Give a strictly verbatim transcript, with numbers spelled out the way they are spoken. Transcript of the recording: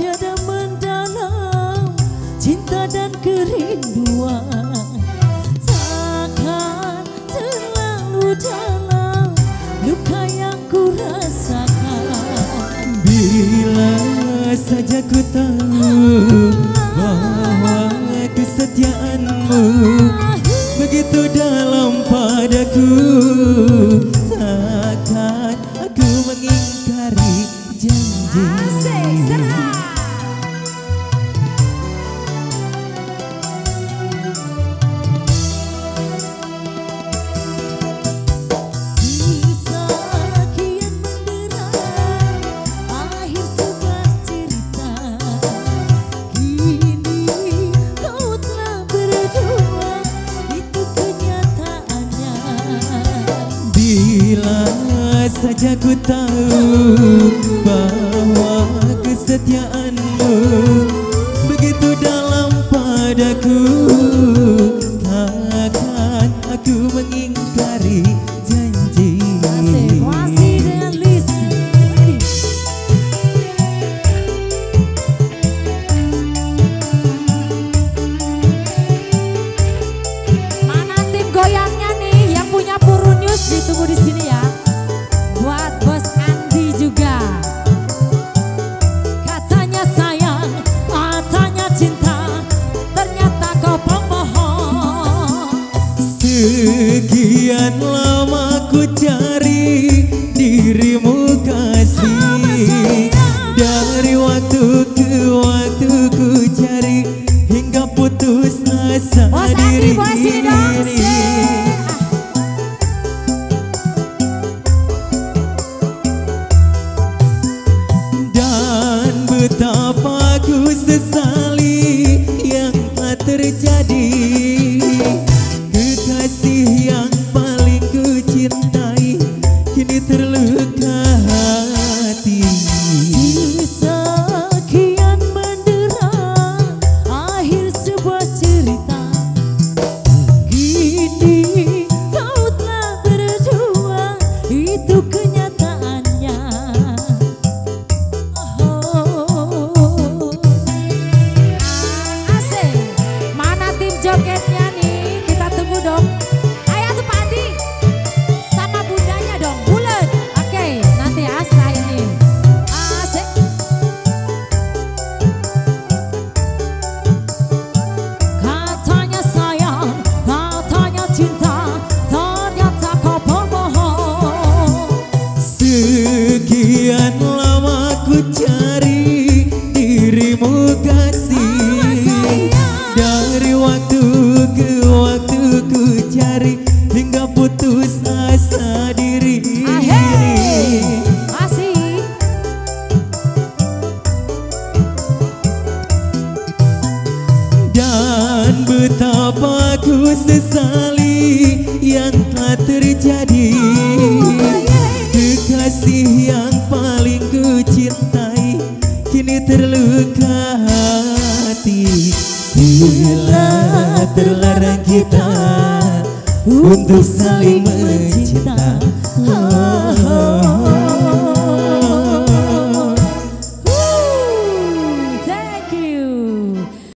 tiada mendalam cinta dan kerinduan. Takkan terlalu dalam luka yang ku rasakan. Bila saja ku tahu bahwa kesetiaanmu begitu dalam padaku, takkan aku mengingkari janji. Asik, serah. Sisa kian menderang akhir sebuah cerita. Kini kau telah berdua, itu kenyataannya. Bila saja ku tahu bahwa kesetiaanmu begitu dalam padaku, takkan aku mengingkari janji. Masih dengan Liz. Mana tim goyangnya nih yang punya Purun News, ditunggu di sini ya. Buat Bos Andi juga. Katanya sayang, katanya cinta, ternyata kau pembohong. Sekian lama ku cari dirimu kasih, dari waktu ke waktu ku cari hingga putus asa Bos Andi, diri boleh sini dong. ini. Dan betapa ku sesali yang telah terjadi. Kekasih yang paling ku cintai kini terluka hati. Kisah kian menderang akhir sebuah cerita. Kini kau telah berdua, itu kenyataannya. Oh. Asik. Mana tim jogetnya nih? Kita tunggu dong. Ayo tuh Pak Andi sama bundanya dong, bulet. Oke, nanti ya setelah ini. Asik. Katanya sayang, katanya cinta, ternyata kau pembohong. Sekian lama ku cari dirimu kasih, dari waktu ke waktu ku cari hingga putus asa diri Ahey, asik. dan betapa ku sesali yang telah terjadi. Kekasih yang paling ku cintai kini terluka hati. Bila terlarang kita untuk saling mencinta,